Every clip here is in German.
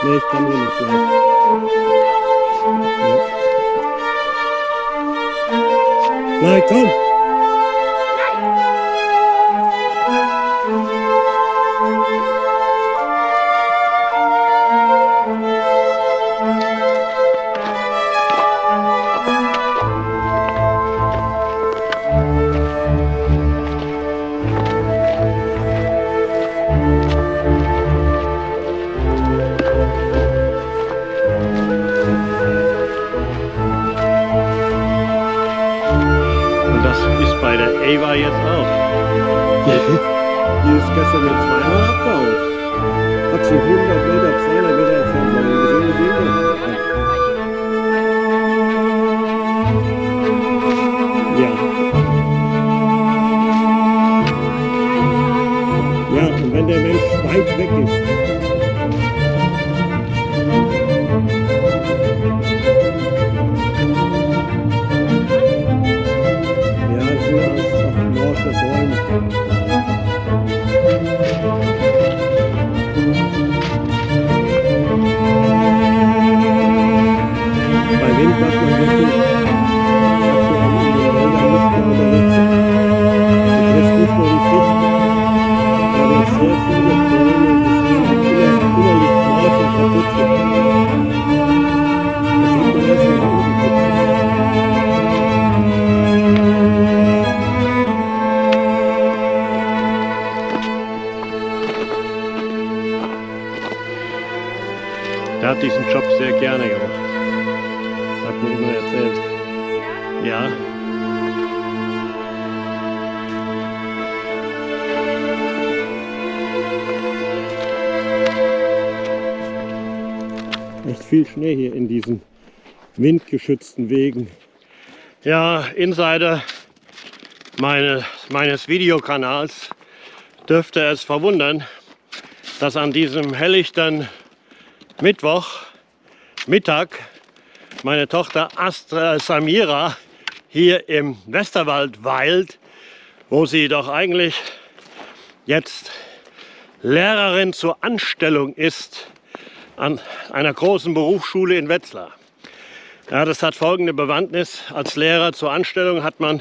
Nee, ich kann hier nicht bleiben. Ja. Nein, komm! Bei der Ava jetzt auch. Die ist gestern jetzt zweimal abgehauen. Hat sie 100 Meter, 200 Meter entfernt, weil wir gesehen, wie ja. Ja, und wenn der Mensch weit weg ist. Bei Wind macht man wirklich aktuell in den Wäldern nicht mehr unterwegs. Du triffst nicht nur die Fichten, aber sehr viele Bäume, die innerlich brav und kaputt sind. Das sieht man erst, wenn man umgeguckt hat. Der hat diesen Job sehr gerne gemacht. Hat mir immer erzählt. Ja. echt viel Schnee hier in diesen windgeschützten Wegen. Ja, Insider meines Videokanals dürfte es verwundern, dass an diesem helllichten Mittwochmittag meine Tochter Samira hier im Westerwald weilt, wo sie doch eigentlich jetzt Lehrerin zur Anstellung ist an einer großen Berufsschule in Wetzlar. Ja, das hat folgende Bewandtnis. Als Lehrer zur Anstellung hat man,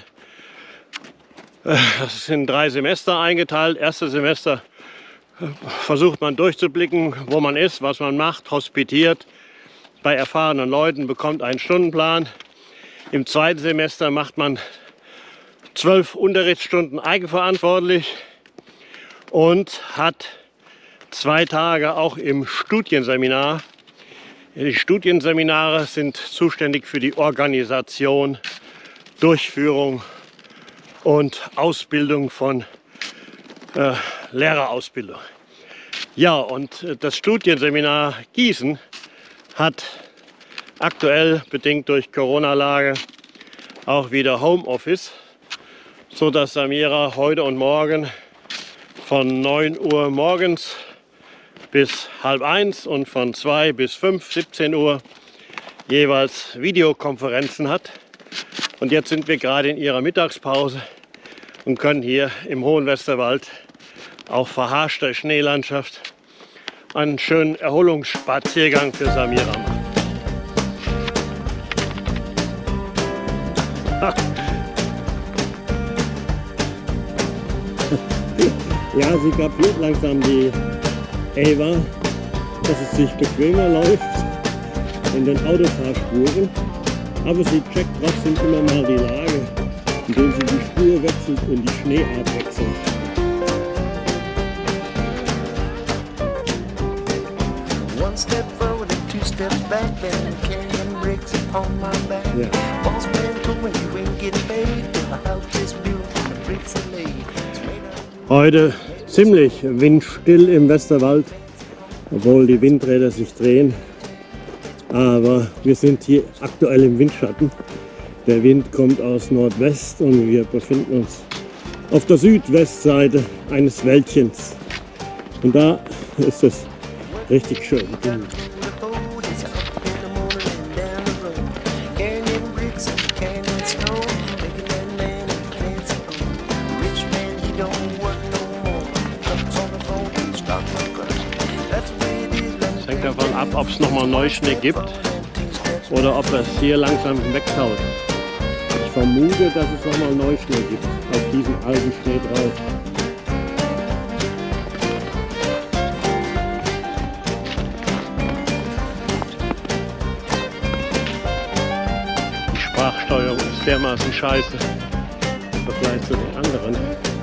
das sind 3 Semester eingeteilt. Erstes Semester versucht man durchzublicken, wo man ist, was man macht, hospitiert bei erfahrenen Leuten, bekommt einen Stundenplan. Im zweiten Semester macht man 12 Unterrichtsstunden eigenverantwortlich und hat 2 Tage auch im Studienseminar. Die Studienseminare sind zuständig für die Organisation, Durchführung und Ausbildung von Lehrerausbildung. Ja, und das Studienseminar Gießen hat aktuell, bedingt durch Corona-Lage, auch wieder Homeoffice, so dass Samira heute und morgen von 9 Uhr morgens bis 12:30 und von 2 bis 5, 17 Uhr jeweils Videokonferenzen hat. Und jetzt sind wir gerade in ihrer Mittagspause und können hier im hohen Westerwald auf verharschter Schneelandschaft einen schönen Erholungsspaziergang für Samira machen. Ja, sie kapiert langsam die Ava, dass es sich bequemer läuft in den Autofahrspuren, aber sie checkt trotzdem immer mal die Lage, indem sie die Spur wechselt und die Schneeart wechselt. One step forward and 2 steps back, and carrying bricks upon my back. Ja. Boss man told me you ain't getting paid till the house is built and the bricks are laid. Heute ziemlich windstill im Westerwald, obwohl die Windräder sich drehen. Aber wir sind hier aktuell im Windschatten. Der Wind kommt aus Nordwest und wir befinden uns auf der Südwestseite eines Wäldchens. Und da ist es richtig schön. davon ab, ob es nochmal Neuschnee gibt oder ob es hier langsam wegtaut. Ich vermute, dass es nochmal Neuschnee gibt, auf diesem alten Schnee drauf. Die Sprachsteuerung ist dermaßen scheiße im Vergleich zu den anderen.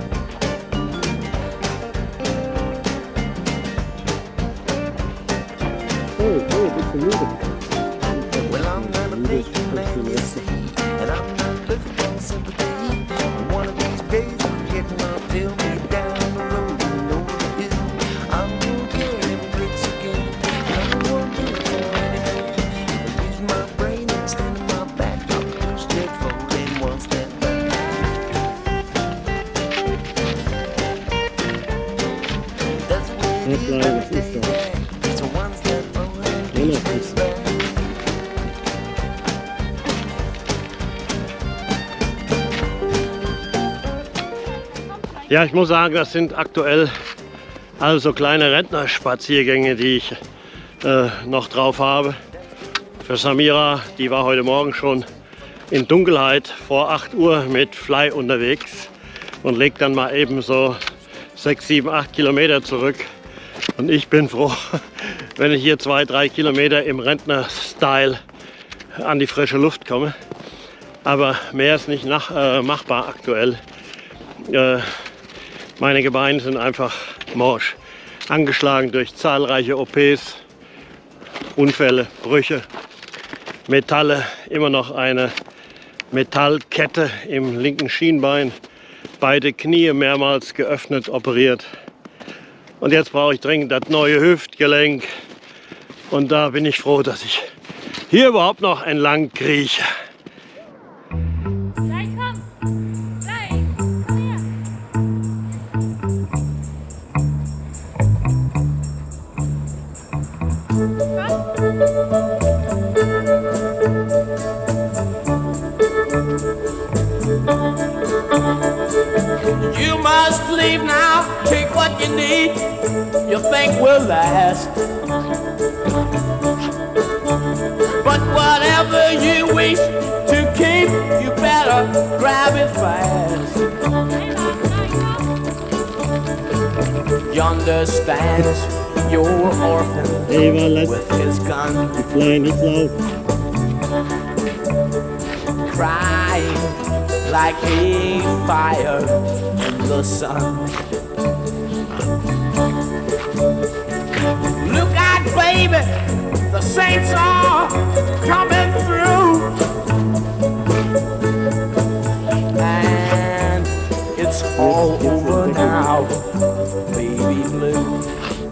Well, I'm not a big man, you see, and I'm not looking for sympathy. One of these days I'm getting my fill me down the road and over the hill. I'm gonna carry them bricks again. I'm gonna do it for anything. If I use my brain instead of my back, I'll do step forward and one step back. That's the way it is every day. So one step forward and two steps back. Ja, ich muss sagen, das sind aktuell also kleine Rentnerspaziergänge, die ich noch drauf habe. Für Samira, die war heute Morgen schon in Dunkelheit vor 8 Uhr mit Fly unterwegs und legt dann mal eben so 6, 7, 8 Kilometer zurück. Und ich bin froh, wenn ich hier 2, 3 Kilometer im Rentner-Style an die frische Luft komme. Aber mehr ist nicht machbar aktuell. Meine Gebeine sind einfach morsch, angeschlagen durch zahlreiche OPs, Unfälle, Brüche, Metalle, immer noch eine Metallkette im linken Schienbein, beide Knie mehrmals geöffnet, operiert. Und jetzt brauche ich dringend das neue Hüftgelenk. Und da bin ich froh, dass ich hier überhaupt noch entlang krieche. You must leave now, take what you need, you think will last. But whatever you wish to keep, you better grab it fast. Yonder stands your orphan with his gun, crying like a fire in the sun. Look out, baby, the saints are coming through, and it's all over now, baby blue.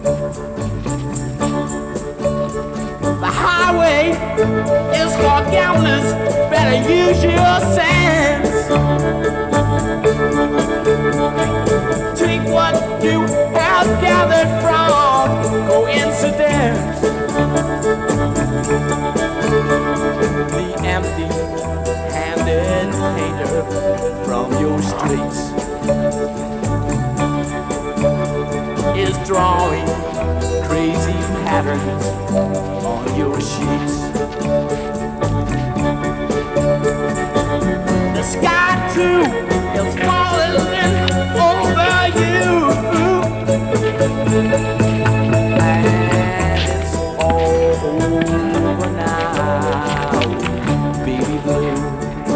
The highway is for gamblers, better use your sense. Take what you have gathered from coincidence. The empty-handed painter from your streets is drawing crazy patterns on your sheets. The sky too is falling over you, and it's all over now, baby blue.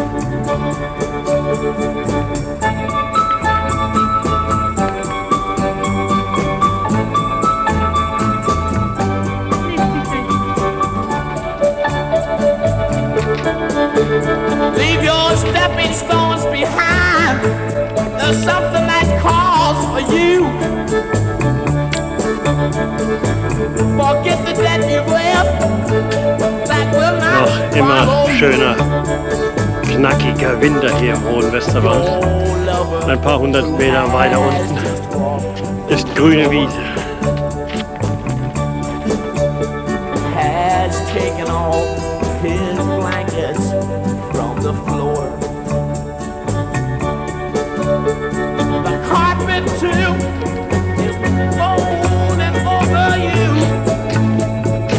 Leave your stepping stones behind. There's something that calls for you. Forget the debt you've left. That will not Noch immer schöner, knackiger Winter hier im hohen Westerwald. Ein paar hundert Meter weiter unten ist grüne Wiese. Has taken off his blankets from the floor. The carpet too is falling over you,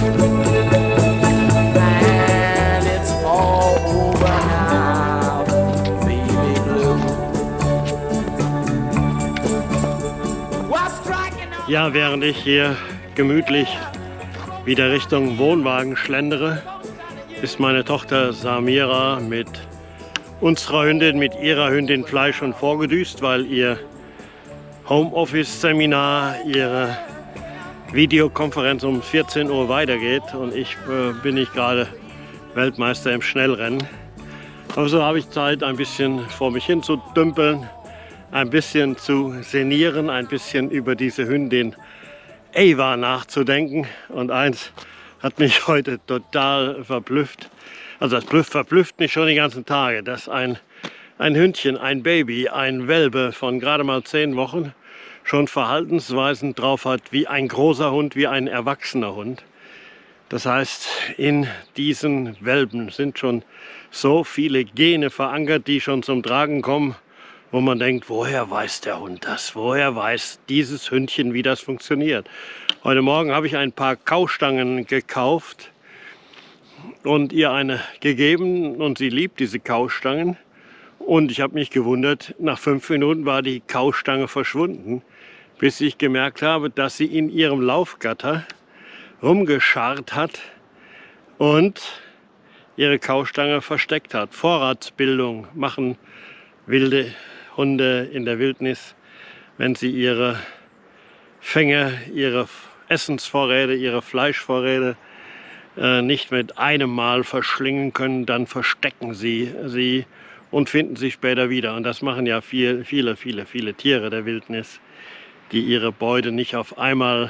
Ja, während ich hier gemütlich wieder Richtung Wohnwagen schlendere, ist meine Tochter Samira mit unserer Hündin, mit ihrer Hündin Fleisch schon vorgedüst, weil ihr Homeoffice-Seminar, ihre Videokonferenz um 14 Uhr weitergeht und ich bin nicht gerade Weltmeister im Schnellrennen. Aber so habe ich Zeit, ein bisschen vor mich hin zu dümpeln, ein bisschen zu sinnieren, ein bisschen über diese Hündin Ava nachzudenken. Und eins hat mich heute total verblüfft. Also das verblüfft mich schon die ganzen Tage, dass ein Hündchen, ein Baby, ein Welpe von gerade mal 10 Wochen schon Verhaltensweisen drauf hat wie ein großer Hund, wie ein erwachsener Hund. Das heißt, in diesen Welpen sind schon so viele Gene verankert, die schon zum Tragen kommen, wo man denkt, woher weiß der Hund das? Woher weiß dieses Hündchen, wie das funktioniert? Heute Morgen habe ich ein paar Kaustangen gekauft und ihr eine gegeben und sie liebt diese Kaustangen. Und ich habe mich gewundert, nach 5 Minuten war die Kaustange verschwunden, bis ich gemerkt habe, dass sie in ihrem Laufgatter rumgescharrt hat und ihre Kaustange versteckt hat. Vorratsbildung machen wilde Hunde in der Wildnis, wenn sie ihre Fänge, ihre Essensvorräte, ihre Fleischvorräte nicht mit einem Mal verschlingen können, dann verstecken sie sie und finden sie später wieder. Und das machen ja viele Tiere der Wildnis, die ihre Beute nicht auf einmal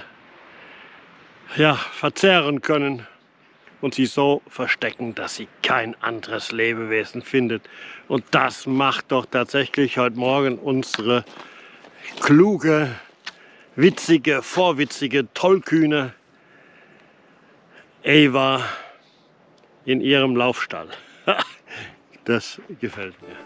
verzehren können und sie so verstecken, dass sie kein anderes Lebewesen findet. Und das macht doch tatsächlich heute Morgen unsere kluge, witzige, vorwitzige, tollkühne Ava in ihrem Laufstall. Das gefällt mir.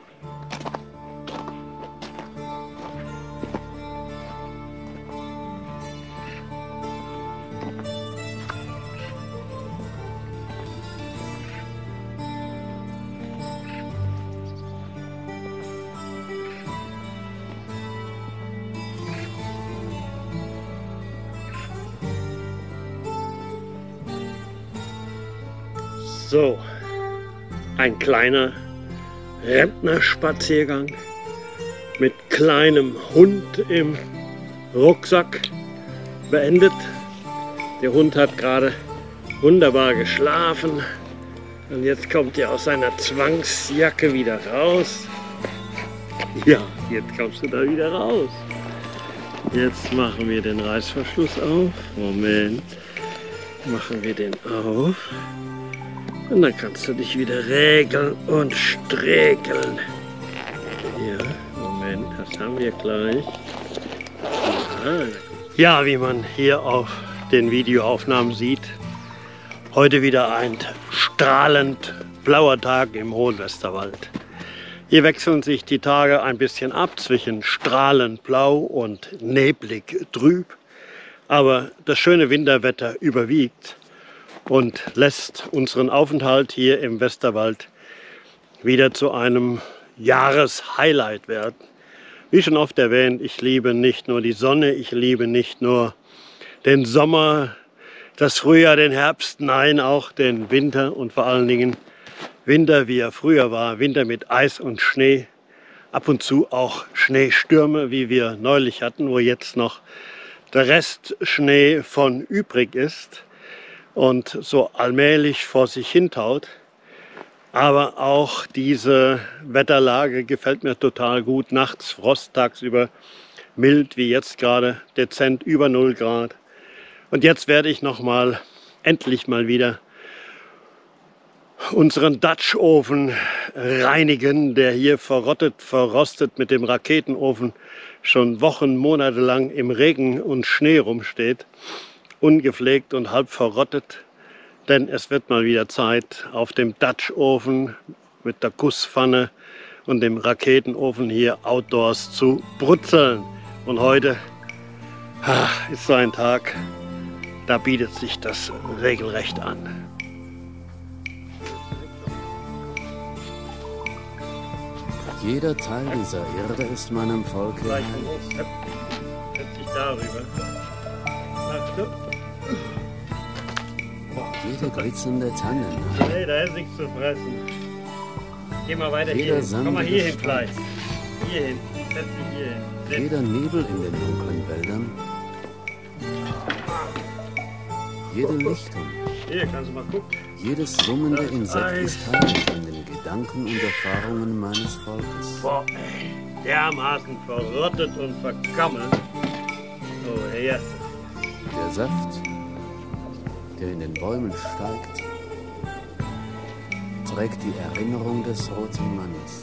So, ein kleiner Rentnerspaziergang mit kleinem Hund im Rucksack beendet. Der Hund hat gerade wunderbar geschlafen und jetzt kommt er aus seiner Zwangsjacke wieder raus. Ja, jetzt kommst du da wieder raus. Jetzt machen wir den Reißverschluss auf. Moment, machen wir den auf. Und dann kannst du dich wieder regeln und sträkeln. Ja, Moment, das haben wir gleich. Ja, wie man hier auf den Videoaufnahmen sieht, heute wieder ein strahlend blauer Tag im Hohen Westerwald. Hier wechseln sich die Tage ein bisschen ab zwischen strahlend blau und neblig trüb. Aber das schöne Winterwetter überwiegt und lässt unseren Aufenthalt hier im Westerwald wieder zu einem Jahreshighlight werden. Wie schon oft erwähnt, ich liebe nicht nur die Sonne, ich liebe nicht nur den Sommer, das Frühjahr, den Herbst, nein, auch den Winter und vor allen Dingen Winter, wie er früher war, Winter mit Eis und Schnee, ab und zu auch Schneestürme, wie wir neulich hatten, wo jetzt noch der Rest Schnee von übrig ist und so allmählich vor sich hintaut. Aber auch diese Wetterlage gefällt mir total gut. Nachts Frost, tagsüber mild, wie jetzt gerade, dezent über 0 Grad. Und jetzt werde ich endlich mal wieder unseren Dutch-Ofen reinigen, der hier verrostet mit dem Raketenofen schon Wochen, Monate lang im Regen und Schnee rumsteht. Ungepflegt und halb verrottet. Denn es wird mal wieder Zeit, auf dem Dutch-Ofen mit der Gusspfanne und dem Raketenofen hier outdoors zu brutzeln. Und heute ist so ein Tag, da bietet sich das regelrecht an. Jeder Teil dieser Erde ist meinem Volk. Setz dich darüber. Jede glitzernde Tannen, Hey, da ist nichts zu fressen. Geh mal weiter Jeder hier hin. Komm mal sandige hier hin, Strand. Kleid. Hier hin. Setz dich hier hin. Setz. jeder Nebel in den dunklen Wäldern, jede Lichtung, Hier, kannst du mal gucken. jedes summende Das Insekt Eis. ist heilig in den Gedanken und Erfahrungen meines Volkes. Boah, ey, dermaßen verrottet und vergammelt. So, her. Der Saft, der in den Bäumen steigt, trägt die Erinnerung des roten Mannes.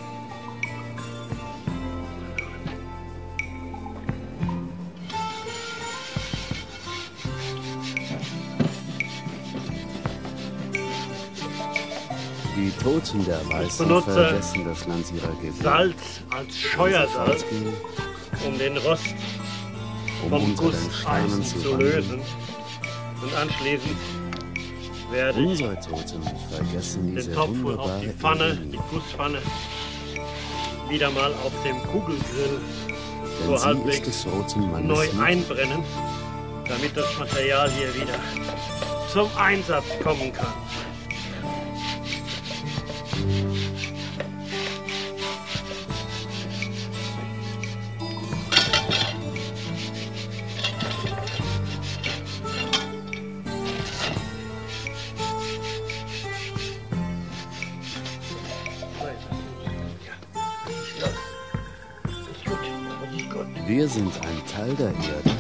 Die Toten der Weißen benutze vergessen das Land ihrer Geburt. Salz als Scheuersalz, Fortgehen, um den Rost um vom unter den Sternen Gusseisen zu zu wandeln. lösen. Und anschließend werde ich Unsere Toten vergessen den diese Topf und auch wunderbare die Pfanne, Ironie. die Gusspfanne, wieder mal auf dem Kugelgrill Denn so sie halbwegs ist des roten Mannes neu Mutter. einbrennen, damit das Material hier wieder zum Einsatz kommen kann. Wir sind ein Teil der Erde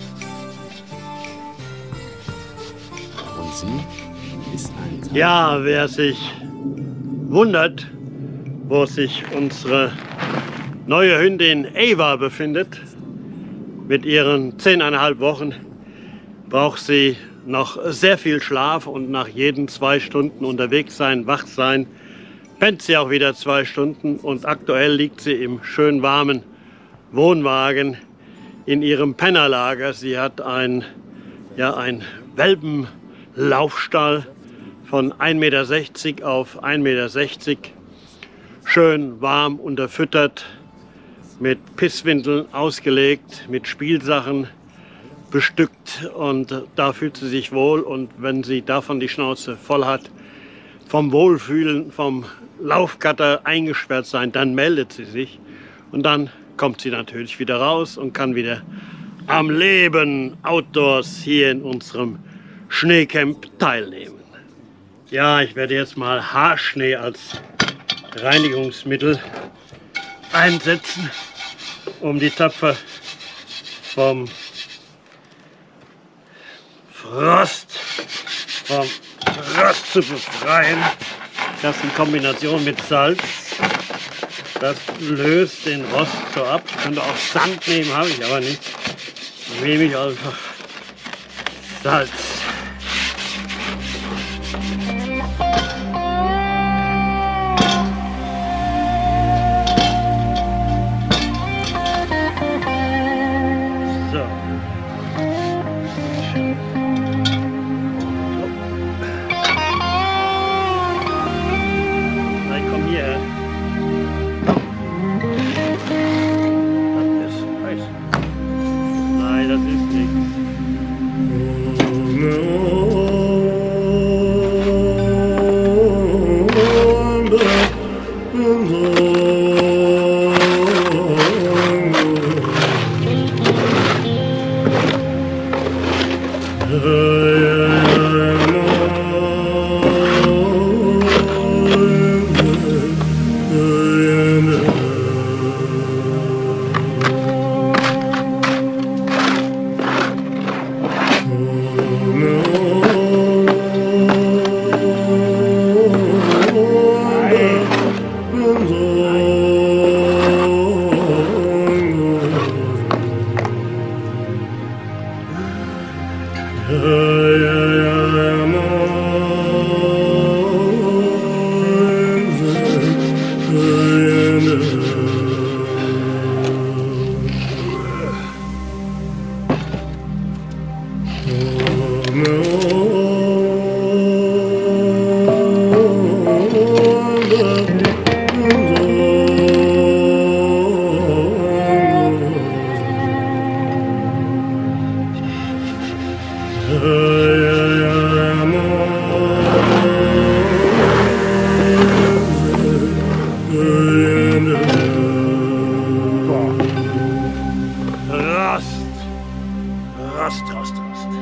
und sie ist ein Teil. Ja, wer sich wundert, wo sich unsere neue Hündin Ava befindet, mit ihren 10,5 Wochen, braucht sie noch sehr viel Schlaf und nach jeden 2 Stunden unterwegs sein, wach sein, pennt sie auch wieder 2 Stunden und aktuell liegt sie im schön warmen Wohnwagen in ihrem Pennerlager. Sie hat ein Welpenlaufstall von 1,60 Meter auf 1,60 Meter. Schön warm unterfüttert, mit Pisswindeln ausgelegt, mit Spielsachen bestückt und da fühlt sie sich wohl und wenn sie davon die Schnauze voll hat, vom Wohlfühlen, vom Laufgatter eingesperrt sein, dann meldet sie sich und dann kommt sie natürlich wieder raus und kann wieder am Leben outdoors hier in unserem Schneecamp teilnehmen. Ja, ich werde jetzt mal Haarschnee als Reinigungsmittel einsetzen, um die Töpfe vom Frost zu befreien. Das in Kombination mit Salz. Das löst den Rost so ab. Ich könnte auch Sand nehmen, habe ich aber nicht. Dann nehme ich einfach Salz. So. Nein, komm hierher. Das ist heiß. Nein, das ist nichts. Rast.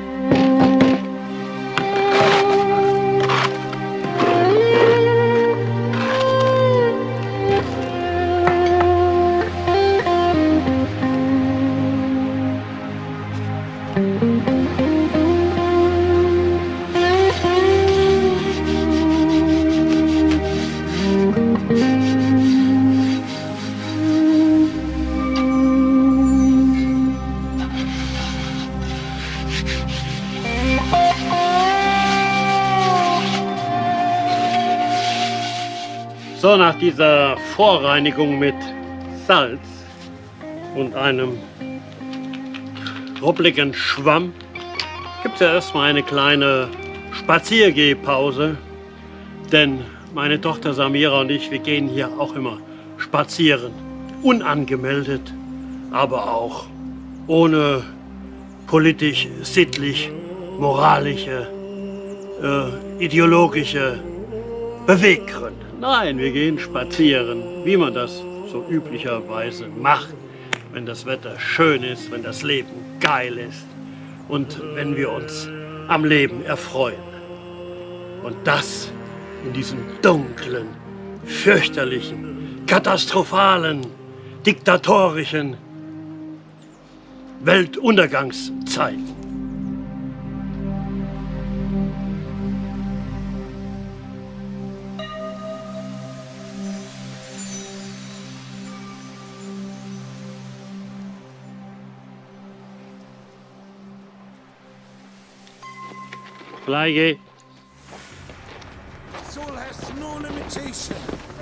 So, nach dieser Vorreinigung mit Salz und einem ruppligen Schwamm gibt es ja erstmal eine kleine Spaziergehpause, denn meine Tochter Samira und ich, wir gehen hier auch immer spazieren, unangemeldet, aber auch ohne politisch, sittlich, moralische, ideologische Beweggründe. Nein, wir gehen spazieren, wie man das so üblicherweise macht, wenn das Wetter schön ist, wenn das Leben geil ist und wenn wir uns am Leben erfreuen. Und das in diesen dunklen, fürchterlichen, katastrophalen, diktatorischen Weltuntergangszeiten. Fly. Soul has no limitation.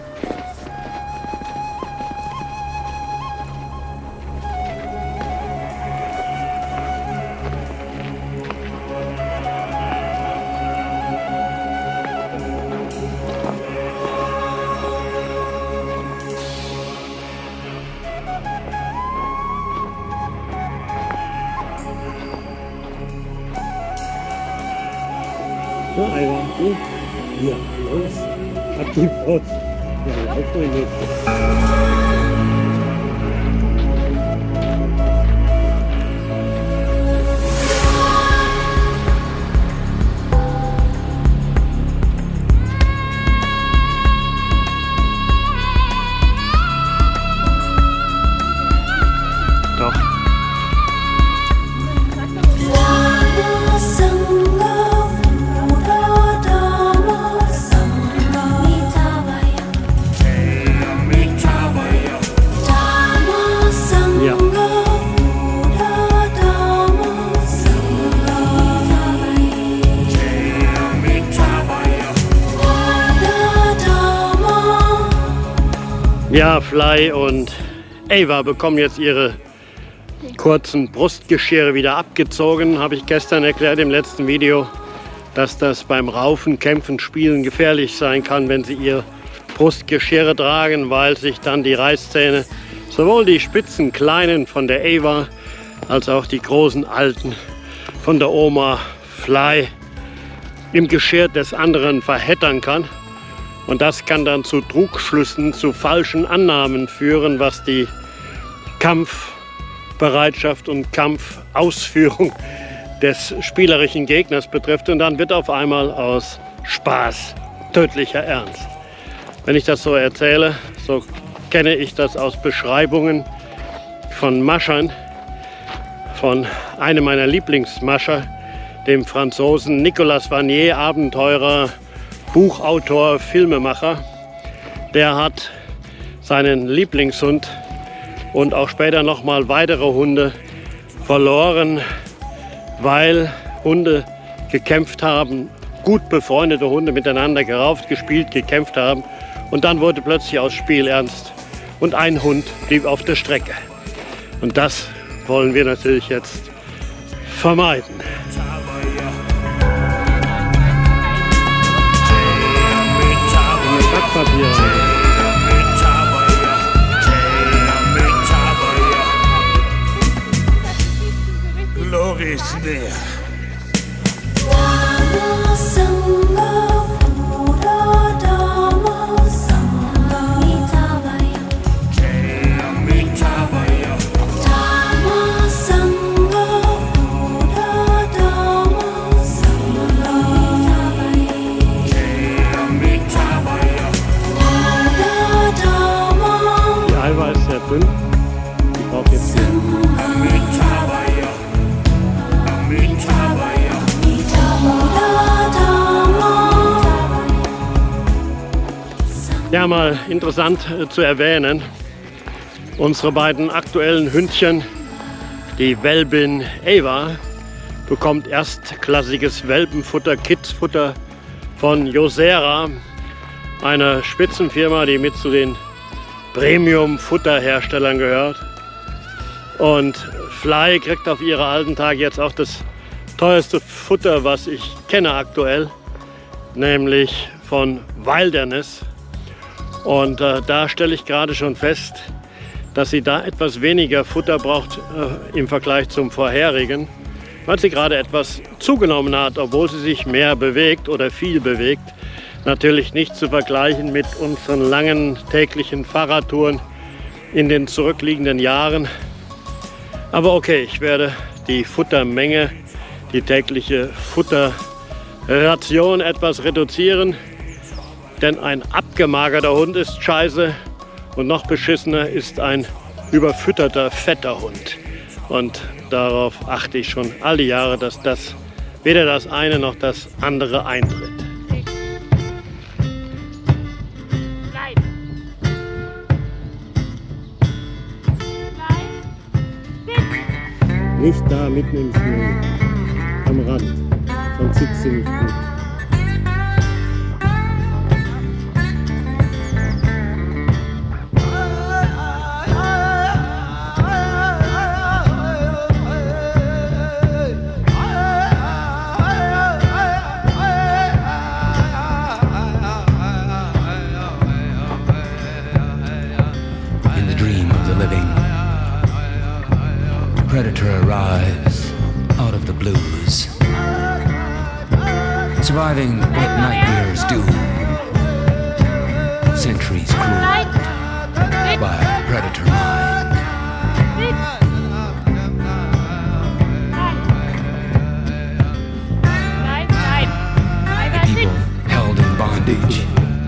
So, Eiwa, ja, los, ab die Post. Ja, lauf mal mit. Ja, Fly und Ava bekommen jetzt ihre kurzen Brustgeschirre wieder abgezogen. Habe ich gestern erklärt im letzten Video, dass das beim Raufen, Kämpfen, Spielen gefährlich sein kann, wenn sie ihr Brustgeschirre tragen, weil sich dann die Reißzähne, sowohl die spitzen kleinen von der Ava als auch die großen alten von der Oma Fly im Geschirr des anderen verheddern kann. Und das kann dann zu Trugschlüssen, zu falschen Annahmen führen, was die Kampfbereitschaft und Kampfausführung des spielerischen Gegners betrifft. Und dann wird auf einmal aus Spaß tödlicher Ernst. Wenn ich das so erzähle, so kenne ich das aus Beschreibungen von Maschern, von einem meiner Lieblingsmascher, dem Franzosen Nicolas Vanier, Abenteurer, Buchautor, Filmemacher. Der hat seinen Lieblingshund und auch später noch mal weitere Hunde verloren, weil Hunde gekämpft haben, gut befreundete Hunde miteinander gerauft, gespielt, gekämpft haben und dann wurde plötzlich aus Spiel ernst und ein Hund blieb auf der Strecke. Und das wollen wir natürlich jetzt vermeiden. Backpapier. Glory is there. Ja, mal interessant zu erwähnen, unsere beiden aktuellen Hündchen, die Welpin Ava, bekommt erstklassiges Welpenfutter, Kidsfutter von Josera, eine Spitzenfirma, die mit zu den Premium-Futterherstellern gehört. Und Fly kriegt auf ihre alten Tage jetzt auch das teuerste Futter, was ich kenne aktuell, nämlich von Wilderness. Und da stelle ich gerade schon fest, dass sie da etwas weniger Futter braucht im Vergleich zum vorherigen, weil sie gerade etwas zugenommen hat, obwohl sie sich mehr bewegt oder viel bewegt. Natürlich nicht zu vergleichen mit unseren langen täglichen Fahrradtouren in den zurückliegenden Jahren. Aber okay, ich werde die Futtermenge, die tägliche Futterration etwas reduzieren. Denn ein abgemagerter Hund ist scheiße und noch beschissener ist ein überfütterter, fetter Hund. Und darauf achte ich schon all die Jahre, dass das weder das eine noch das andere eintritt. Nicht da mitten im Schnee, am Rand, sonst sitzt sie nicht gut. Predator arrives out of the blues, surviving what nightmares do. Centuries cruel by predator mind. A people held in bondage.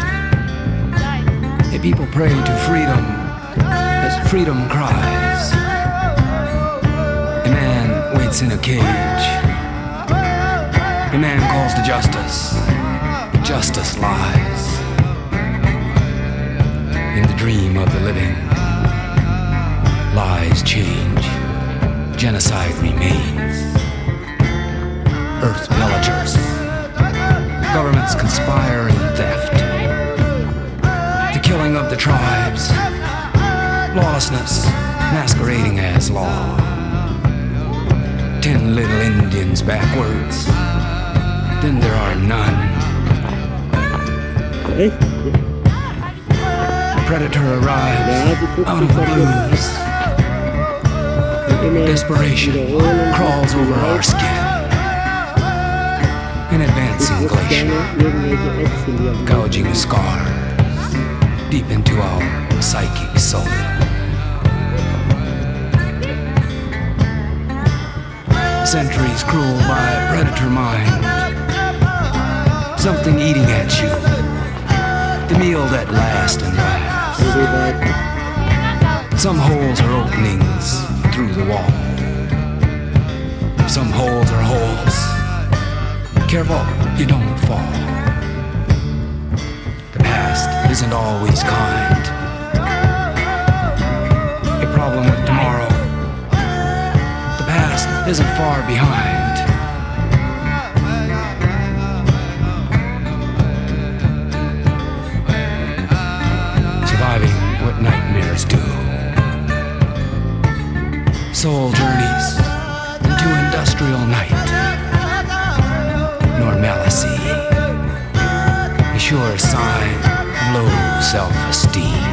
A people pray to freedom as freedom cries. In a cage, a man calls to justice, but justice lies. In the dream of the living, lies change, genocide remains. Earth pillagers, governments conspire in theft, the killing of the tribes, lawlessness masquerading as law. 10 little Indians backwards, then there are none. Predator arrives out of the blues. Desperation crawls over our skin. An advancing glacier, gouging scars deep into our psychic soul. Centuries cruel by predator mind. Something eating at you. The meal that lasts and lasts. Some holes are openings through the wall. Some holes are holes. Careful you don't fall. The past isn't always kind. A problem with tomorrow isn't far behind. Surviving what nightmares do. Soul journeys into industrial night. Normalcy, a sure sign of low self-esteem.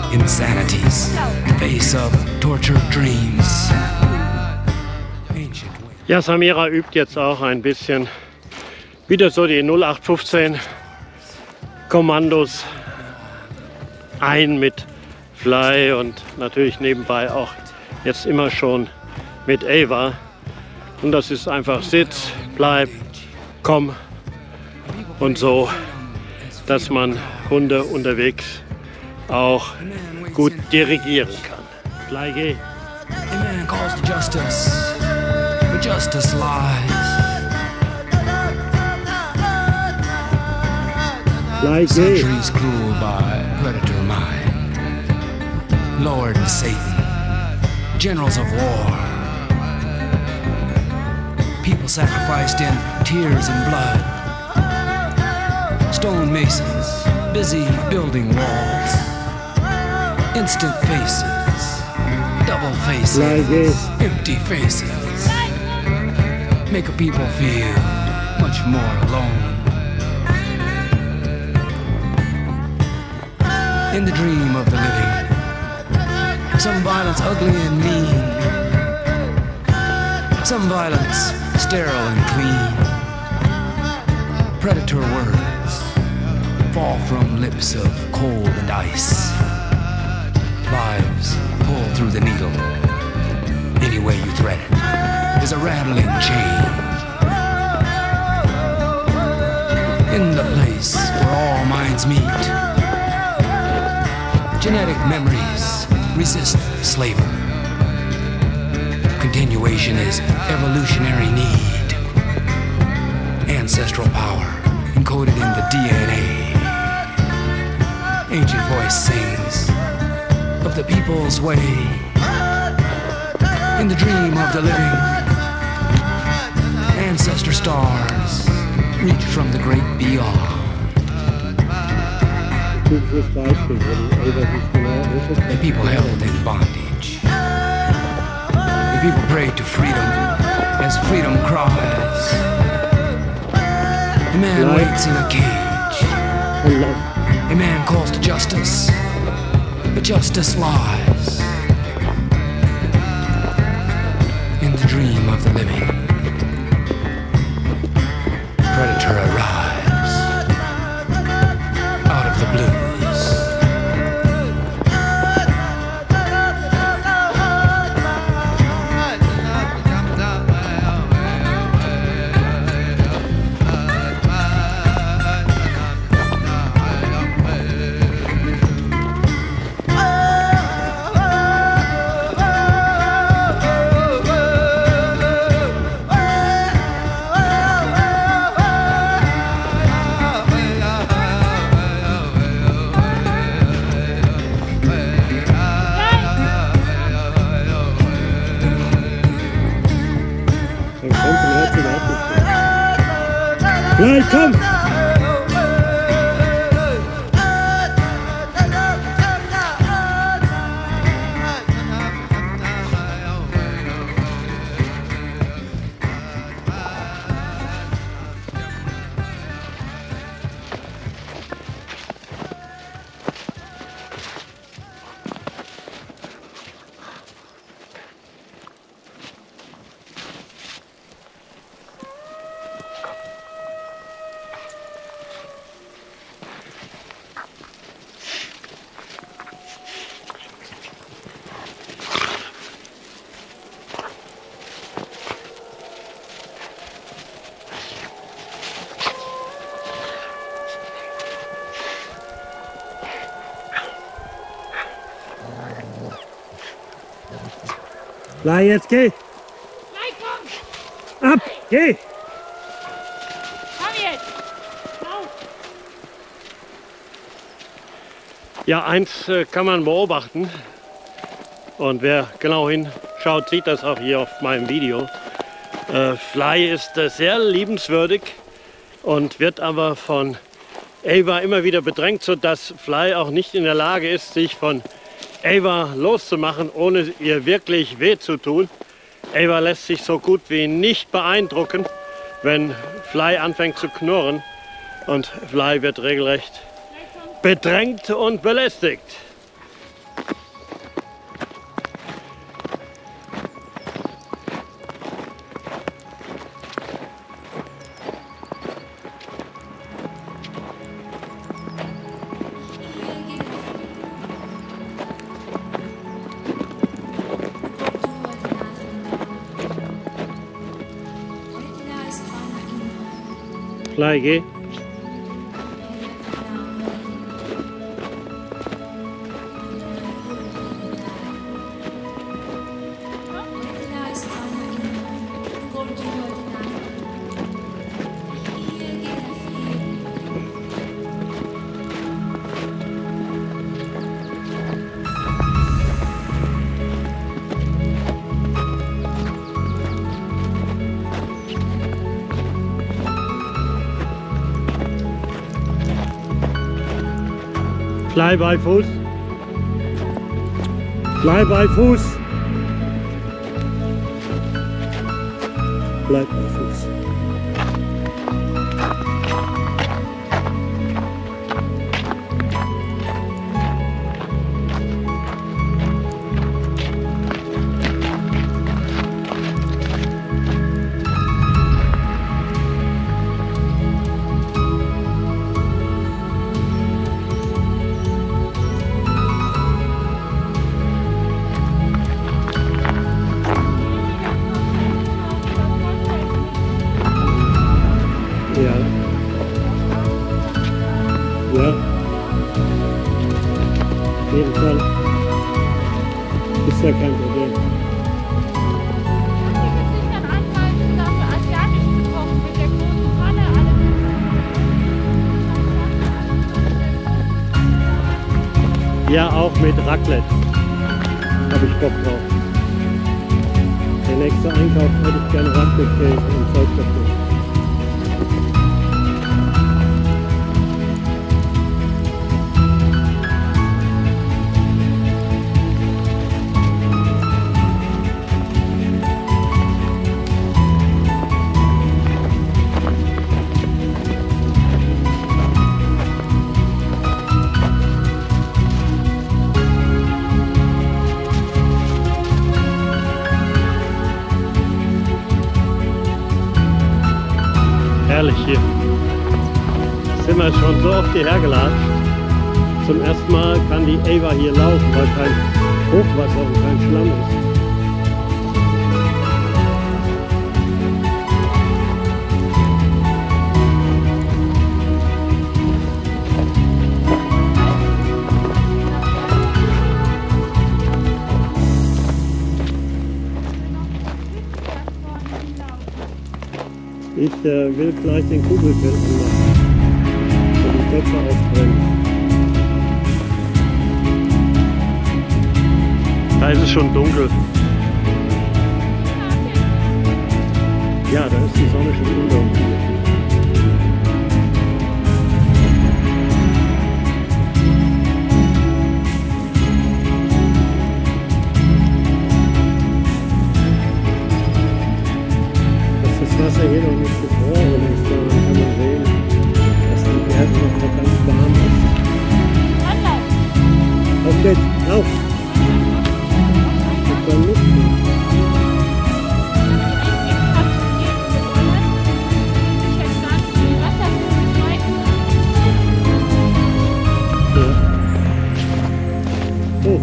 Insanities, the face of tortured dreams. Ancient Ja, Samira übt jetzt auch ein bisschen wieder so die 0815 Kommandos ein mit Fly und natürlich nebenbei auch jetzt immer schon mit Ava. Und das ist einfach Sitz, bleib, komm und so, dass man Hunde unterwegs auch gut dirigieren kann. Fly, geh. A man calls to justice, but justice lies. Fly, geh. Centuries cruel by predator mind. Lord Satan, generals of war. People sacrificed in tears and blood. Stone masons, busy building walls. Instant faces, double faces, empty faces. Make a people feel much more alone. In the dream of the living, some violence ugly and mean, some violence sterile and clean. Predator words fall from lips of cold and ice. Lives pull through the needle. Any way you thread it is a rattling chain. In the place where all minds meet, genetic memories resist slavery. Continuation is evolutionary need. Ancestral power encoded in the DNA. Ancient voice sings of the people's way. In the dream of the living, ancestor stars reach from the great beyond. The people held in bondage. The people prayed to freedom as freedom cries. A man waits in a cage. A man calls to justice, but justice lies. In the dream of the living, predator arrives out of the blues. Fly, komm! Fly, jetzt geh! Fly, komm! Ab! Geh! Komm jetzt! Lauf! Ja, eins kann man beobachten und wer genau hinschaut, sieht das auch hier auf meinem Video. Fly ist sehr liebenswürdig und wird aber von Ava immer wieder bedrängt, sodass Fly auch nicht in der Lage ist, sich von Ava loszumachen, ohne ihr wirklich weh zu tun. Ava lässt sich so gut wie nicht beeindrucken, wenn Fly anfängt zu knurren. Und Fly wird regelrecht bedrängt und belästigt. Fly, geh. Fly bei Fuß. Fly bei Fuß. Bleib bei Fuß. Ja. Ja. Auf jeden Fall. Ist ja kein Problem. Ja, auch mit Raclette. Habe ich Bock drauf. Der nächste Einkauf hätte ich gerne Raclette-Käse und Zeug dafür. Herrlich hier. Sind wir schon so oft hierher gelatscht. Zum ersten Mal kann die Ava hier laufen, weil kein Hochwasser und kein Schlamm ist. Ich will gleich den Kugelfeld anmachen und die Töpfe aufbrennen. Da ist es schon dunkel. Ja, da ist die Sonne schon unter uns. Wasser hier noch nicht gefroren ist, dann kann man sehen, dass die Erde noch ganz warm ist. Auf geht's, auf! Und dann nicht mehr. Ja. Oh.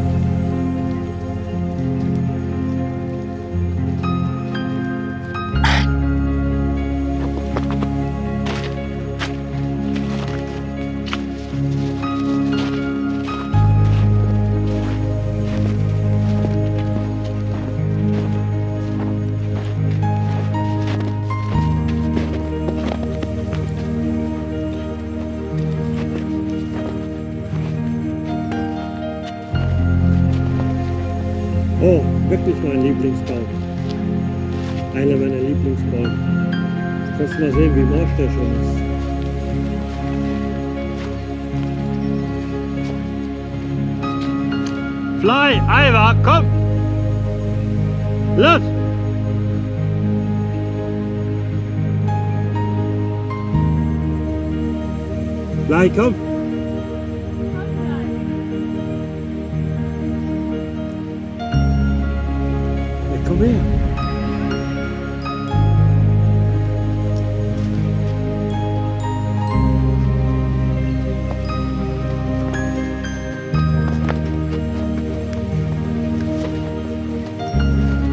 Oh, wirklich mein Lieblingsbaum. Einer meiner Lieblingsbäume. Kannst du mal sehen, wie morsch der schon ist. Fly, Ava, komm! Los! Fly, komm! Komm her.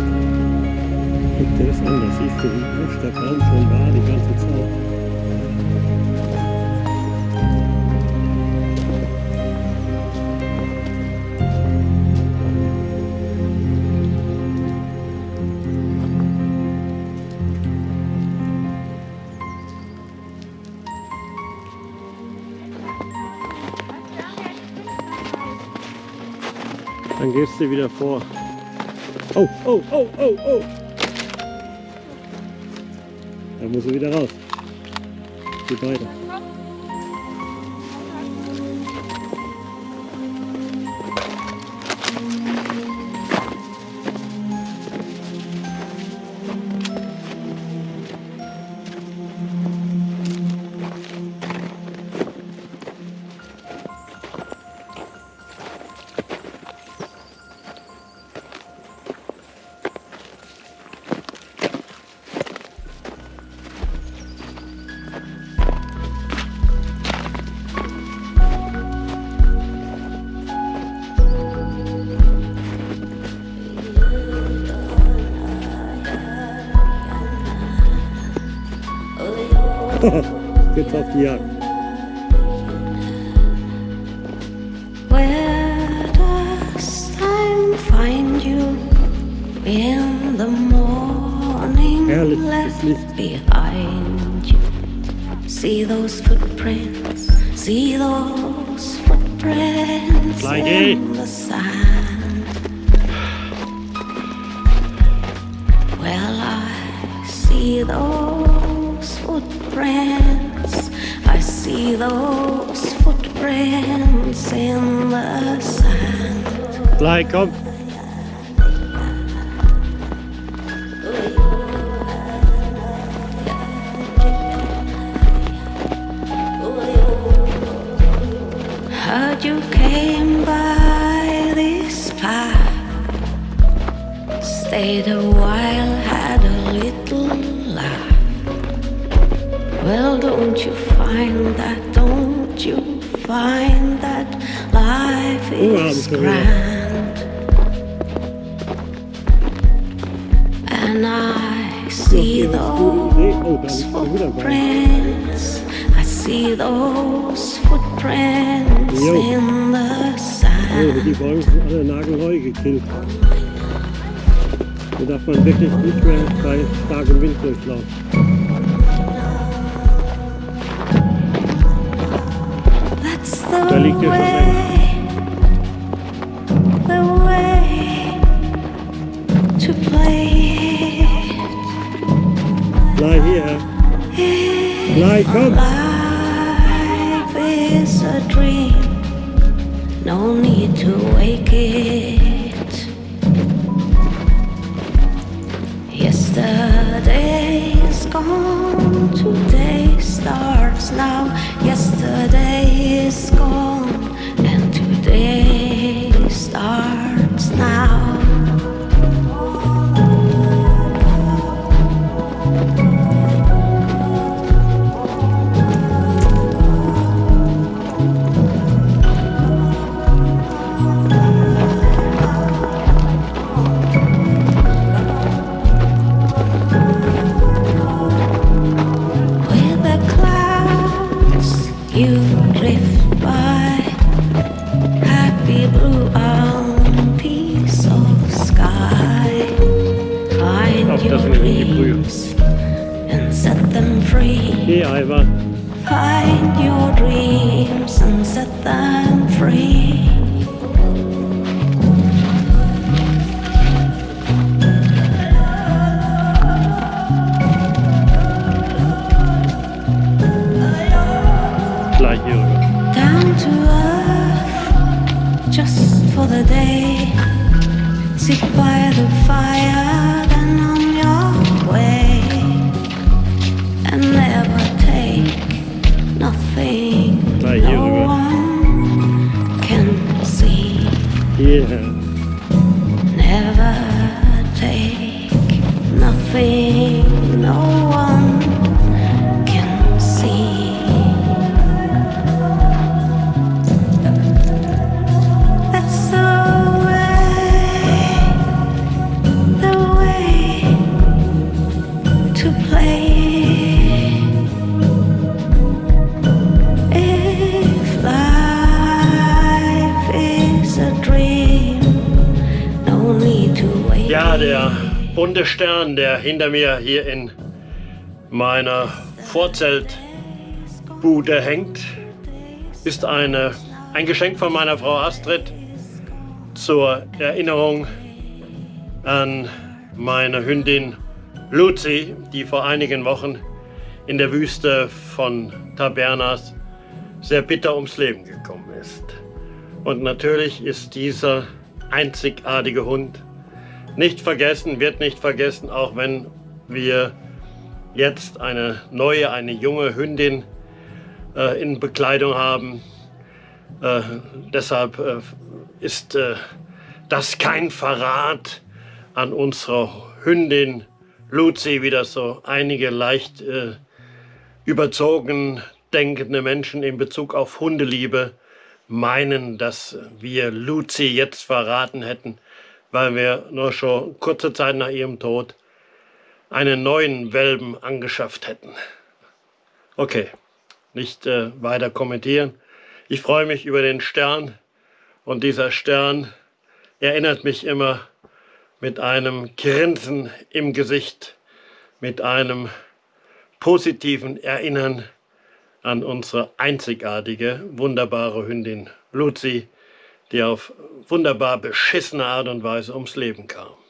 Guck dir das an, das siehst du, wie frisch der Baum schon war die ganze Zeit. Dann gehst du wieder vor. Oh, oh, oh, oh, oh! Dann muss er wieder raus. Geht weiter. Jetzt auf die Jagd. Where does time find you in the morning? Herrliches Left Licht. behind you. See those footprints, see those footprints Like in the sand. Well, I see those footprints. I see those footprints in the sand. Gleich, komm. Heard you came by this path, stayed a while, had a little laugh. Well, don't you find that, don't you find that life is grand? And I see those footprints, I see those footprints in the Oh, sand. die Bäume sind alle nagelneu gekillt. Da darf man wirklich nicht mehr bei starkem Wind durchlaufen. That's Da the liegt ja schon way to play Bleib hier. Bleib, komm. Life is a dream, no need to wake it. Yesterday is gone, today starts now. Yesterday is gone, and today starts now. With the clouds you drift by, happy blue on piece of sky. Find Auf your das sind die Brühe. dreams and set them free. Geh einfach. Find your dreams and set them free. Gleich hier rüber. Down to earth, just for the day. Sit by the fire, then on your way. And never take nothing Gleich hier no rüber. one can see. Hierher. Never take nothing no one can see. That's the way to play. bunte Stern, der hinter mir hier in meiner Vorzeltbude hängt, ist ein Geschenk von meiner Frau Astrid zur Erinnerung an meine Hündin Lucy, die vor einigen Wochen in der Wüste von Tabernas sehr bitter ums Leben gekommen ist. Und natürlich ist dieser einzigartige Hund nicht vergessen, wird nicht vergessen, auch wenn wir jetzt eine junge Hündin in Bekleidung haben. Deshalb ist das kein Verrat an unserer Hündin Lucy, wie das so einige leicht überzogen denkende Menschen in Bezug auf Hundeliebe meinen, dass wir Lucy jetzt verraten hätten, weil wir nur schon kurze Zeit nach ihrem Tod einen neuen Welpen angeschafft hätten. Okay, nicht weiter kommentieren. Ich freue mich über den Stern und dieser Stern erinnert mich immer mit einem Grinsen im Gesicht, mit einem positiven Erinnern an unsere einzigartige, wunderbare Hündin Lucy, die auf wunderbar beschissene Art und Weise ums Leben kam.